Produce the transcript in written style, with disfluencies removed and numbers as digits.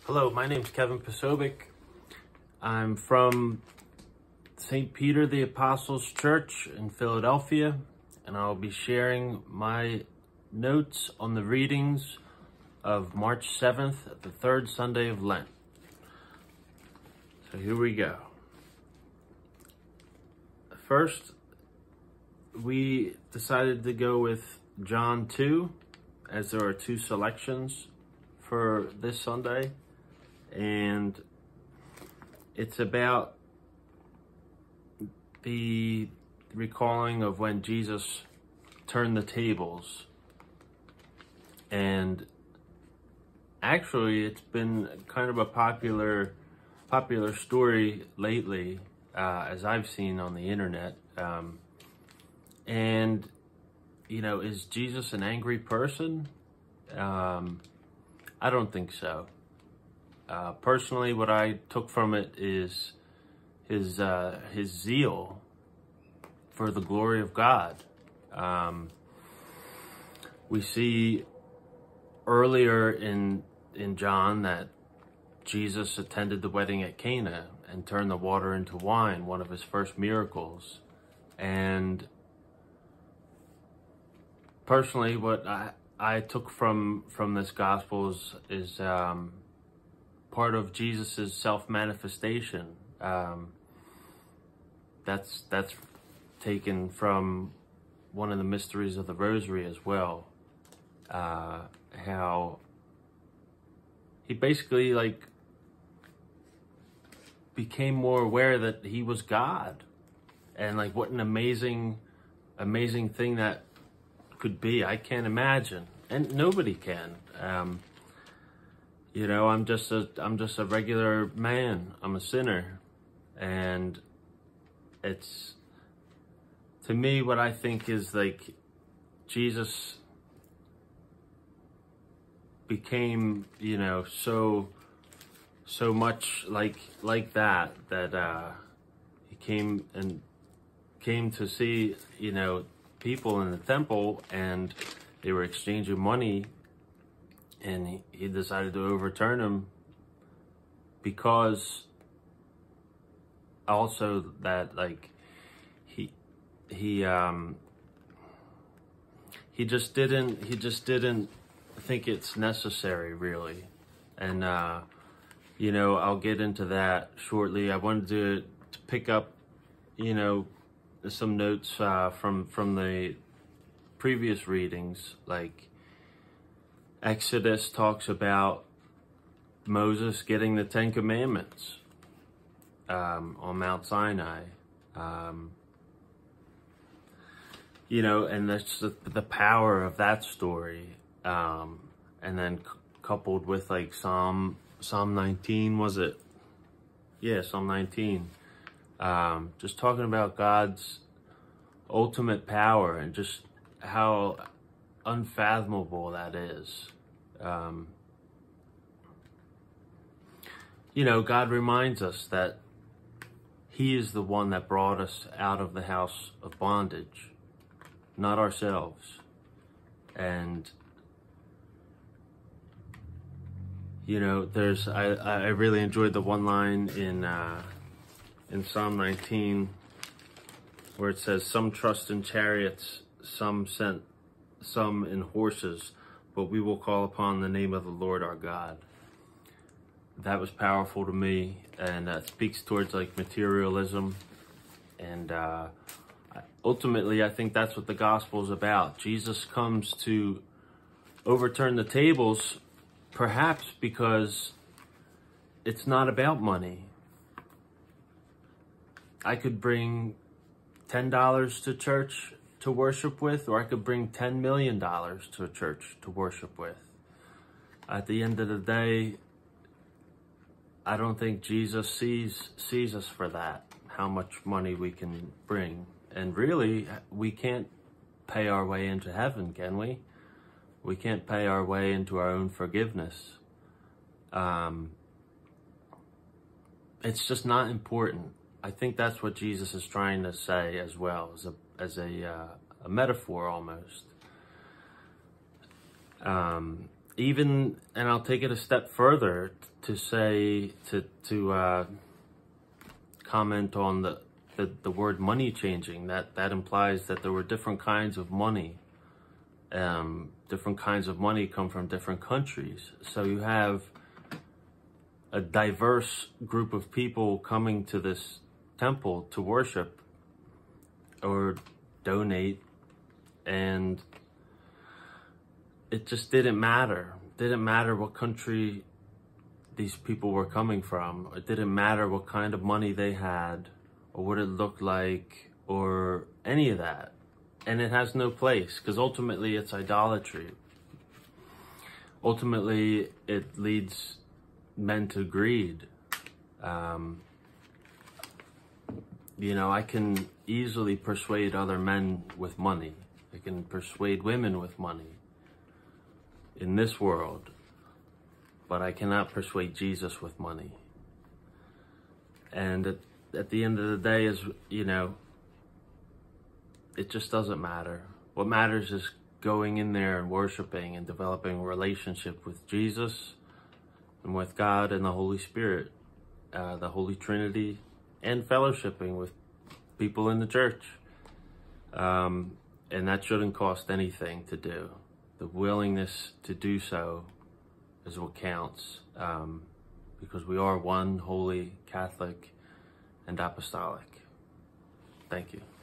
Hello, my name's Kevin Posobiec. I'm from St. Peter the Apostles Church in Philadelphia, and I'll be sharing my notes on the readings of March 7th, the third Sunday of Lent. So here we go. First, we decided to go with John 2, as there are two selections for this Sunday. And it's about the recalling of when Jesus turned the tables. And actually, it's been kind of a popular story lately, as I've seen on the internet. And, you know, is Jesus an angry person? I don't think so. Personally, what I took from it is his zeal for the glory of God. We see earlier in John that Jesus attended the wedding at Cana and turned the water into wine, one of his first miracles. And personally, what I took from this gospel is part of Jesus's self-manifestation. That's taken from one of the mysteries of the Rosary as well. How he basically became more aware that he was God, and what an amazing thing that could be. I can't imagine, and nobody can. You know, I'm just a regular man. I'm a sinner. And it's, to me, what I think is Jesus became, you know, so much like that he came to see, you know, people in the temple, and they were exchanging money. And he decided to overturn him because also that he just didn't think it's necessary, really. And you know, I'll get into that shortly. I wanted to pick up, you know, some notes from the previous readings. Exodus talks about Moses getting the Ten Commandments on Mount Sinai. You know, and that's the power of that story. And then coupled with Psalm 19, was it? Yeah, Psalm 19. Just talking about God's ultimate power and just how unfathomable that is. You know, God reminds us that he is the one that brought us out of the house of bondage, not ourselves. And you know, I really enjoyed the one line in Psalm 19 where it says, "Some trust in chariots, some in horses, but we will call upon the name of the Lord our God." That was powerful to me, and speaks towards materialism. And ultimately, I think that's what the gospel is about. Jesus comes to overturn the tables, perhaps because it's not about money. I could bring $10 to church to worship with, or I could bring $10 million to a church to worship with. At the end of the day, I don't think Jesus sees us for that, how much money we can bring. And really, we can't pay our way into heaven, can we? We can't pay our way into our own forgiveness. It's just not important. I think that's what Jesus is trying to say as well, as a metaphor almost. even, and I'll take it a step further to say, to comment on the word money changing. That implies that there were different kinds of money. Different kinds of money come from different countries. So you have a diverse group of people coming to this temple to worship or donate, and it just didn't matter. It didn't matter what country these people were coming from. It didn't matter what kind of money they had or what it looked like or any of that. And it has no place, because ultimately it's idolatry. Ultimately, it leads men to greed. You know, I can easily persuade other men with money. I can persuade women with money in this world, but I cannot persuade Jesus with money. And at the end of the day is, you know, it just doesn't matter. What matters is going in there and worshiping and developing a relationship with Jesus and with God and the Holy Spirit, the Holy Trinity, and fellowshipping with people in the church. And that shouldn't cost anything to do. The willingness to do so is what counts, because we are one, holy, Catholic, and apostolic. Thank you.